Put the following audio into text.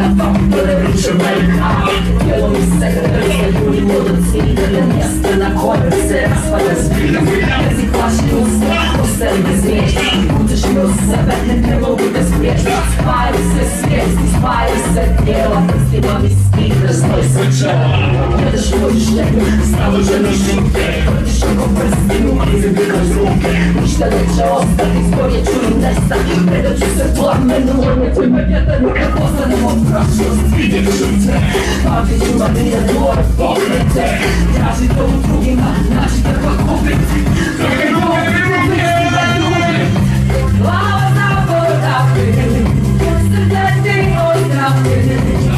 na to ryczy melka. Wielu mi sekret, nie młodocili tyle miasta na koniec sera swoje zbili. Język właśnie usta, postępy znieść. Uczysz mi o sebe, nie mogę bezpiecznie. Spali se svijesti, spali se tijela, prstima mi skidne, znoj se čela. Gledaš vođiš njegu, stalo želiš žuke. Vrtiš oko prstinu, ali zabiraš ruke. Ništa neće ostati, zborje ću i nestati. Predaću se plamenu, nemoj me vjetar, kad postanemo prošlost. Vidjet ću te, pamtit ću manije tvoje pokrete. Tražite u drugima, nađite pa kupiti. Druge kupiti, glava zaboravi. Srce ti odravi.